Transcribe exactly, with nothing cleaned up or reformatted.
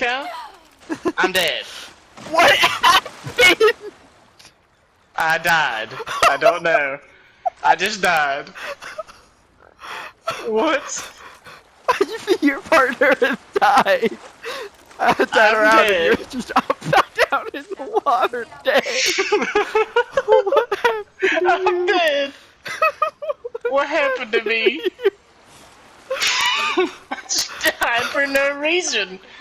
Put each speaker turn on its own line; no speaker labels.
cow? I'm dead.
What happened?
I died. I don't know. I just died. What?
You think your partner has died? I had that
I'm
around
dead.
and you're just upside down in the water dead. What happened to
I'm
you?
dead. What happened to me? I just died for no reason.